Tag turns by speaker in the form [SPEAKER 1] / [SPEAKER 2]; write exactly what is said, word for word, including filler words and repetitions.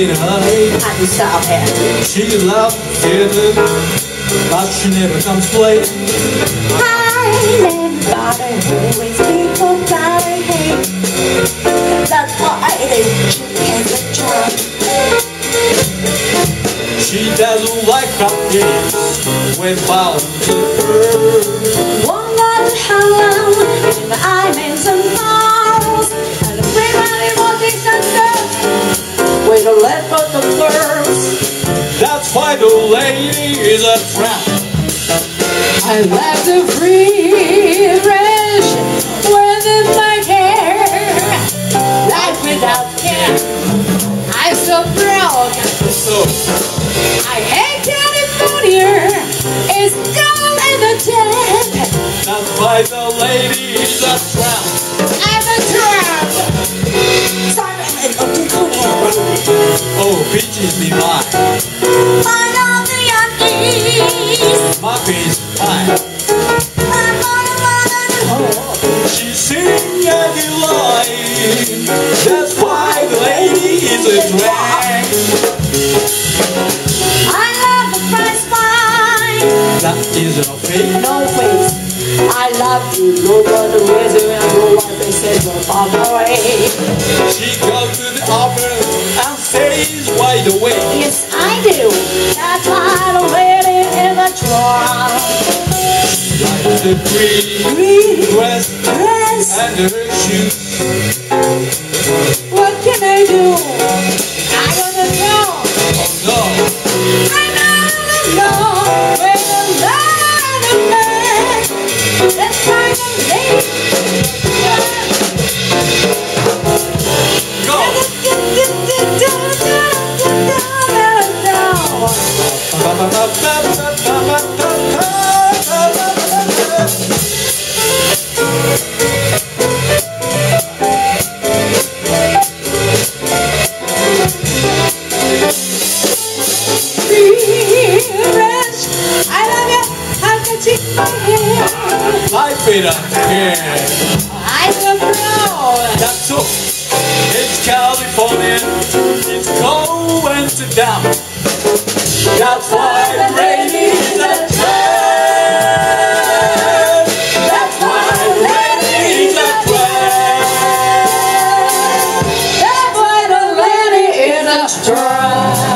[SPEAKER 1] in her head.
[SPEAKER 2] I can stop it.
[SPEAKER 1] She loves together, but she never comes late.
[SPEAKER 2] I never thought I always people that I hate. That's why they can't get drunk.
[SPEAKER 1] She doesn't like cupcakes with violence in her.
[SPEAKER 2] Won't wonder how long I'm in some falls, and everybody walking center with a left foot the first.
[SPEAKER 1] That's why the lady is a tramp.
[SPEAKER 2] I left the free range within my hair. Life without care. I'm so proud.
[SPEAKER 1] So
[SPEAKER 2] I hate California. It's cold in the tent.
[SPEAKER 1] that's why the lady is a tramp.
[SPEAKER 2] I'm a tramp. Sorry, I'm up to
[SPEAKER 1] Oh, peaches be mine.
[SPEAKER 2] I love the Yankees.
[SPEAKER 1] My piece fine.
[SPEAKER 2] I'm on a run.
[SPEAKER 1] She sing every line. That's why the lady is a tramp.
[SPEAKER 2] I love the price fine.
[SPEAKER 1] That is no fake.
[SPEAKER 2] No face. I love you. No one ways around your life and says you're far away.
[SPEAKER 1] She goes to the opera and stays wide awake.
[SPEAKER 2] Yes, I do. That's why the lady is a tramp.
[SPEAKER 1] Like the green
[SPEAKER 2] Green
[SPEAKER 1] dress
[SPEAKER 2] dress.
[SPEAKER 1] and her shoes.
[SPEAKER 2] What can I do? I don't know.
[SPEAKER 1] Oh no.
[SPEAKER 2] I never know when I'm not a man. That's why the lady
[SPEAKER 1] Go.
[SPEAKER 2] I love you. I can see my hair.
[SPEAKER 1] Life it up here.
[SPEAKER 2] I'm so proud.
[SPEAKER 1] That's all. It's California. It's going to down. That's why the lady is a tramp. That's why the lady is a tramp.
[SPEAKER 2] That's why the lady is a tramp.